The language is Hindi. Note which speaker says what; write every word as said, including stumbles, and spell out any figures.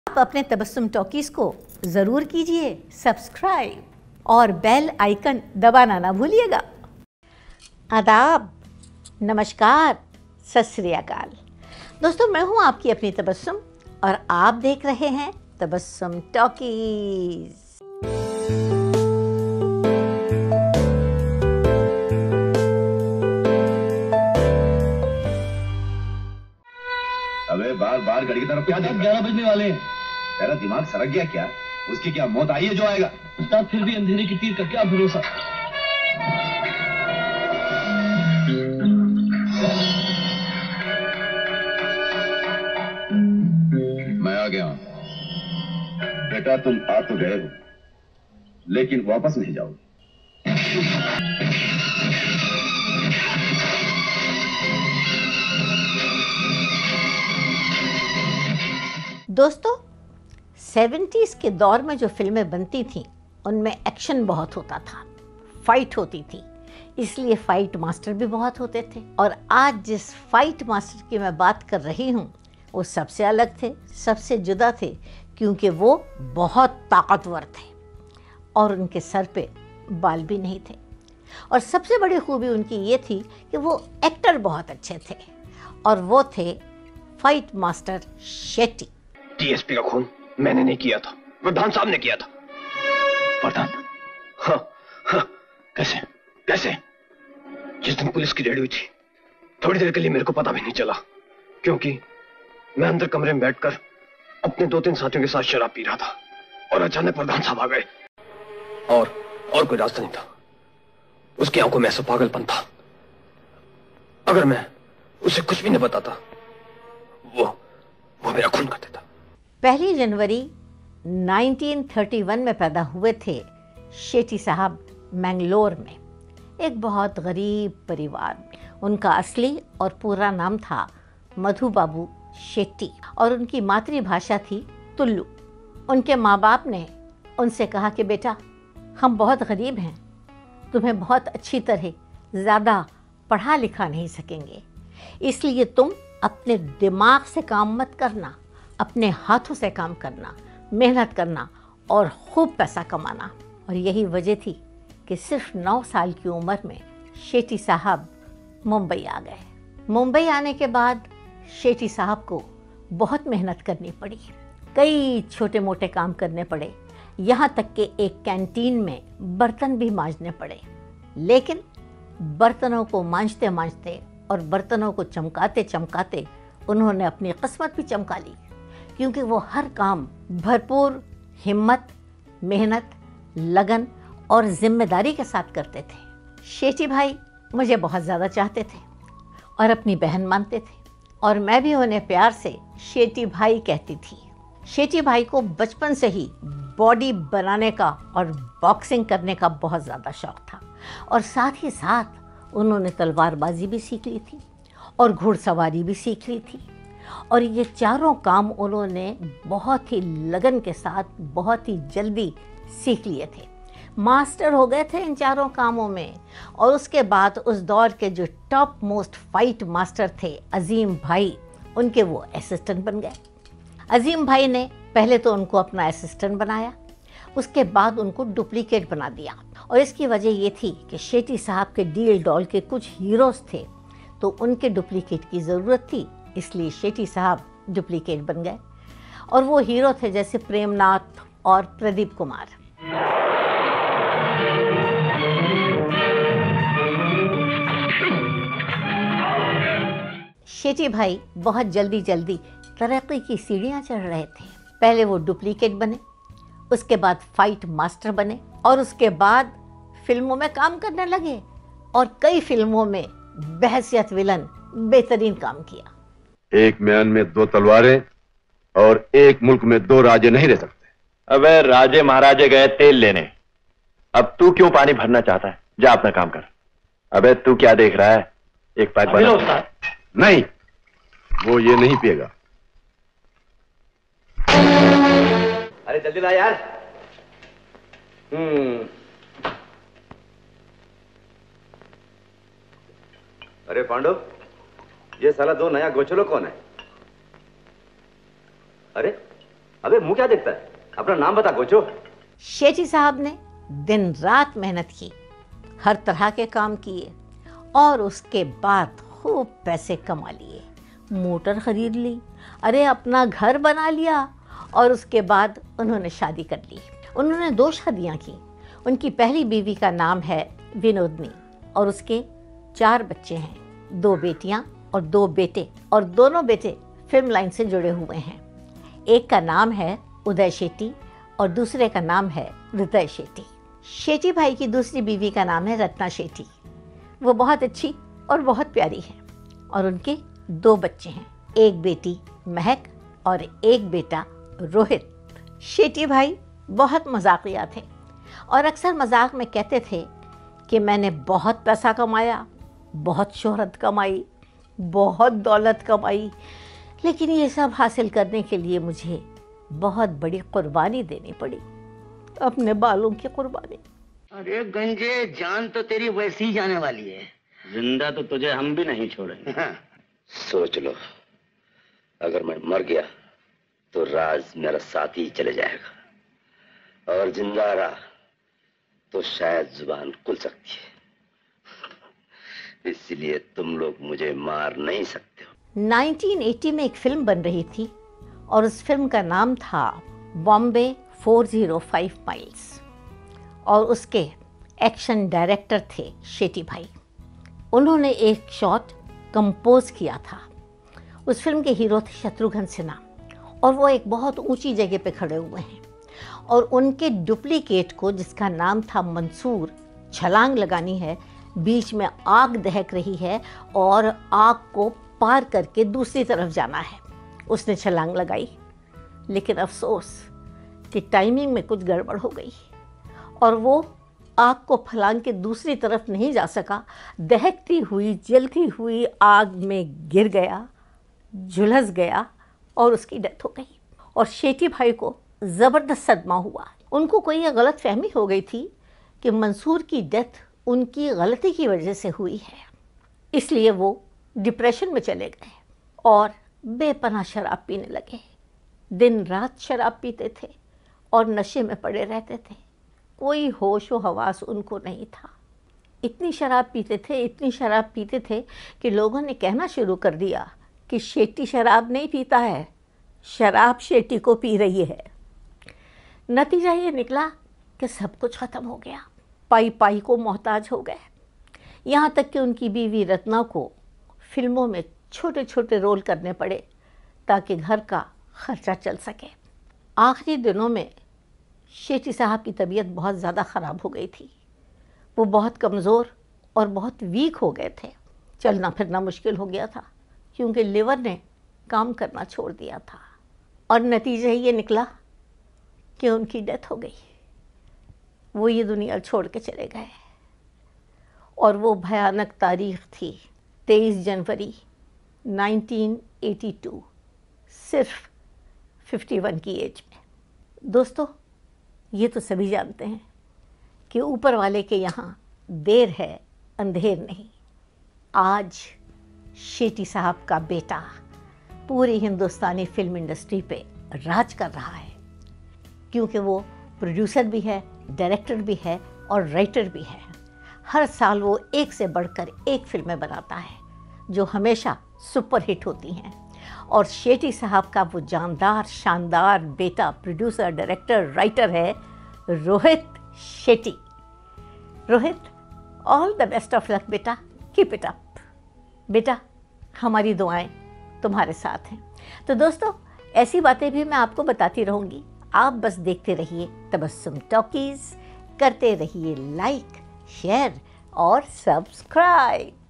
Speaker 1: आप अपने तबस्सुम टॉकीज को ज़रूर कीजिए सब्सक्राइब और बेल आइकन दबाना ना भूलिएगा। आदाब, नमस्कार, सत श्री अकाल। दोस्तों, मैं हूं आपकी अपनी तबस्सुम और आप देख रहे हैं तबस्सुम टॉकीज।
Speaker 2: अबे बार बार घड़ी की तरफ क्या देख?
Speaker 3: ग्यारह बजने वाले हैं।
Speaker 2: तेरा दिमाग सरक गया क्या? उसकी क्या मौत आई है जो आएगा?
Speaker 3: उस्ताद, फिर भी अंधेरे की तीर का क्या भरोसा।
Speaker 2: मैं आ गया हूं। बेटा, तुम आ तो गए हो, लेकिन वापस नहीं जाओगे।
Speaker 1: दोस्तों, सेवेंटीज़ के दौर में जो फिल्में बनती थीं उनमें एक्शन बहुत होता था, फाइट होती थी, इसलिए फाइट मास्टर भी बहुत होते थे। और आज जिस फाइट मास्टर की मैं बात कर रही हूँ वो सबसे अलग थे, सबसे जुदा थे, क्योंकि वो बहुत ताकतवर थे और उनके सर पे बाल भी नहीं थे। और सबसे बड़ी खूबी उनकी ये थी कि वो एक्टर बहुत अच्छे थे और वो थे फाइट मास्टर शेट्टी।
Speaker 4: टीएसपी का खून मैंने नहीं किया था, प्रधान साहब ने किया था। प्रधान? हाँ, हाँ, कैसे कैसे? जिस दिन पुलिस की रेड हुई थी, थोड़ी देर के लिए मेरे को पता भी नहीं चला, क्योंकि मैं अंदर कमरे में बैठकर अपने दो तीन साथियों के साथ शराब पी रहा था और अचानक प्रधान साहब आ गए और और कोई रास्ता नहीं था। उसकी आंखों में ऐसा पागलपन था, अगर मैं उसे कुछ भी नहीं बताता वो वो मेरा खून कर देता।
Speaker 1: पहली जनवरी उन्नीस सौ इकतीस में पैदा हुए थे शेट्टी साहब मैंगलोर में, एक बहुत गरीब परिवार में। उनका असली और पूरा नाम था मधु बाबू शेट्टी और उनकी मातृभाषा थी तुलु। उनके माँ बाप ने उनसे कहा कि बेटा, हम बहुत गरीब हैं, तुम्हें बहुत अच्छी तरह ज़्यादा पढ़ा लिखा नहीं सकेंगे, इसलिए तुम अपने दिमाग से काम मत करना, अपने हाथों से काम करना, मेहनत करना और खूब पैसा कमाना। और यही वजह थी कि सिर्फ नौ साल की उम्र में शेट्टी साहब मुंबई आ गए। मुंबई आने के बाद शेट्टी साहब को बहुत मेहनत करनी पड़ी, कई छोटे मोटे काम करने पड़े, यहाँ तक कि एक कैंटीन में बर्तन भी मांजने पड़े। लेकिन बर्तनों को मांजते मांजते और बर्तनों को चमकाते चमकाते उन्होंने अपनी किस्मत भी चमका ली, क्योंकि वो हर काम भरपूर हिम्मत, मेहनत, लगन और जिम्मेदारी के साथ करते थे। शेट्टी भाई मुझे बहुत ज़्यादा चाहते थे और अपनी बहन मानते थे और मैं भी उन्हें प्यार से शेट्टी भाई कहती थी। शेट्टी भाई को बचपन से ही बॉडी बनाने का और बॉक्सिंग करने का बहुत ज़्यादा शौक था और साथ ही साथ उन्होंने तलवारबाजी भी सीख ली थी और घुड़सवारी भी सीख ली थी। और ये चारों काम उन्होंने बहुत ही लगन के साथ बहुत ही जल्दी सीख लिए थे, मास्टर हो गए थे इन चारों कामों में। और उसके बाद उस दौर के जो टॉप मोस्ट फाइट मास्टर थे अजीम भाई, उनके वो असिस्टेंट बन गए। अजीम भाई ने पहले तो उनको अपना असिस्टेंट बनाया, उसके बाद उनको डुप्लीकेट बना दिया। और इसकी वजह ये थी कि शेट्टी साहब के डील डॉल के कुछ हीरोज़ थे, तो उनके डुप्लीकेट की ज़रूरत थी, इसलिए शेट्टी साहब डुप्लीकेट बन गए। और वो हीरो थे जैसे प्रेमनाथ और प्रदीप कुमार। शेट्टी भाई बहुत जल्दी जल्दी तरक्की की सीढ़ियाँ चढ़ रहे थे। पहले वो डुप्लीकेट बने, उसके बाद फाइट मास्टर बने और उसके बाद फिल्मों में काम करने लगे और कई फिल्मों में बहसियत विलन बेहतरीन काम किया।
Speaker 2: एक म्यान में दो तलवारें और एक मुल्क में दो राजे नहीं रह सकते।
Speaker 5: अबे राजे महाराजे गए तेल लेने, अब तू क्यों पानी भरना चाहता है? जा अपना काम कर। अबे तू क्या देख रहा है? एक पैक बना।
Speaker 2: नहीं, वो ये नहीं पिएगा।
Speaker 5: अरे जल्दी ला यार। हम्म
Speaker 6: अरे पांडु, ये साला दो नया गोचलो कौन है? अरे अबे मुंह क्या देखता है, अपना नाम बता गोचो।
Speaker 1: शेट्टी साहब ने दिन रात मेहनत की, हर तरह के काम किए और उसके बाद खूब पैसे कमा लिए, मोटर खरीद ली, अरे अपना घर बना लिया और उसके बाद उन्होंने शादी कर ली। उन्होंने दो शादियां की। उनकी पहली बीवी का नाम है विनोदनी और उसके चार बच्चे हैं, दो बेटियां और दो बेटे, और दोनों बेटे फिल्म लाइन से जुड़े हुए हैं। एक का नाम है उदय शेट्टी और दूसरे का नाम है हृदय शेट्टी। शेट्टी भाई की दूसरी बीवी का नाम है रत्ना शेट्टी। वो बहुत अच्छी और बहुत प्यारी है और उनके दो बच्चे हैं, एक बेटी महक और एक बेटा रोहित। शेट्टी भाई बहुत मजाकिया थे और अक्सर मजाक में कहते थे कि मैंने बहुत पैसा कमाया, बहुत शोहरत कमाई, बहुत दौलत कमाई, लेकिन ये सब हासिल करने के लिए मुझे बहुत बड़ी कुर्बानी देनी पड़ी, अपने बालों की कुर्बानी।
Speaker 7: अरे गंजे, जान तो तेरी वैसी ही जाने वाली है, जिंदा तो तुझे हम भी नहीं छोड़ेंगे। हाँ।
Speaker 8: सोच लो, अगर मैं मर गया तो राज मेरा साथ ही चले जाएगा, और जिंदा रहा तो शायद जुबान खुल सकती है, इसलिए तुम लोग मुझे मार नहीं सकते हो।
Speaker 1: नाइनटीन एटी में एक फिल्म बन रही थी और उस फिल्म का नाम था Bombay four zero five miles और उसके एक्शन डायरेक्टर थे शेट्टी भाई। उन्होंने एक शॉट कंपोज किया था। उस फिल्म के हीरो थे शत्रुघ्न सिन्हा और वो एक बहुत ऊंची जगह पे खड़े हुए हैं और उनके डुप्लीकेट को, जिसका नाम था मंसूर, छलांग लगानी है, बीच में आग दहक रही है और आग को पार करके दूसरी तरफ जाना है। उसने छलांग लगाई, लेकिन अफसोस कि टाइमिंग में कुछ गड़बड़ हो गई और वो आग को फलांग के दूसरी तरफ नहीं जा सका। दहकती हुई जलती हुई आग में गिर गया, झुलस गया और उसकी डेथ हो गई। और शेट्टी भाई को ज़बरदस्त सदमा हुआ। उनको कोई गलत फहमी हो गई थी कि मंसूर की डेथ उनकी गलती की वजह से हुई है, इसलिए वो डिप्रेशन में चले गए और बेपनाह शराब पीने लगे। दिन रात शराब पीते थे और नशे में पड़े रहते थे, कोई होश व हवास उनको नहीं था। इतनी शराब पीते थे इतनी शराब पीते थे कि लोगों ने कहना शुरू कर दिया कि शेट्टी शराब नहीं पीता है, शराब शेट्टी को पी रही है। नतीजा ये निकला कि सब कुछ ख़त्म हो गया, पाई पाई को मोहताज हो गए। यहाँ तक कि उनकी बीवी रत्ना को फिल्मों में छोटे छोटे रोल करने पड़े ताकि घर का खर्चा चल सके। आखिरी दिनों में शेट्टी साहब की तबीयत बहुत ज़्यादा ख़राब हो गई थी। वो बहुत कमज़ोर और बहुत वीक हो गए थे, चलना फिरना मुश्किल हो गया था क्योंकि लिवर ने काम करना छोड़ दिया था। और नतीजा ये निकला कि उनकी डेथ हो गई, वो ये दुनिया छोड़ के चले गए। और वो भयानक तारीख थी तेईस जनवरी नाइनटीन एटी टू, सिर्फ इक्यावन की एज में। दोस्तों, ये तो सभी जानते हैं कि ऊपर वाले के यहाँ देर है अंधेर नहीं। आज शेट्टी साहब का बेटा पूरी हिंदुस्तानी फिल्म इंडस्ट्री पे राज कर रहा है, क्योंकि वो प्रोड्यूसर भी है, डायरेक्टर भी है और राइटर भी है। हर साल वो एक से बढ़कर एक फिल्में बनाता है जो हमेशा सुपर हिट होती हैं। और शेट्टी साहब का वो जानदार शानदार बेटा प्रोड्यूसर डायरेक्टर राइटर है Rohit Shetty. Rohit, all the best of luck बेटा, कीप इट अप बेटा, हमारी दुआएं तुम्हारे साथ हैं। तो दोस्तों, ऐसी बातें भी मैं आपको बताती रहूँगी, आप बस देखते रहिए तबस्सुम टॉकीज़, करते रहिए लाइक, शेयर और सब्सक्राइब।